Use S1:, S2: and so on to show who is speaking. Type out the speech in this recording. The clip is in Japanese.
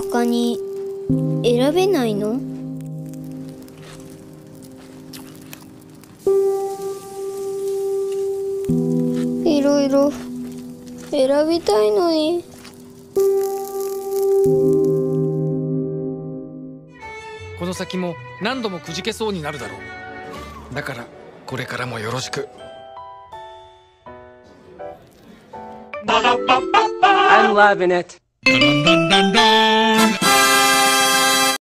S1: 他に選べないの？いろいろ選びたいのに。
S2: この先も何度もくじけそうになるだろう。だからこれからもよろしく。
S3: I'm loving it.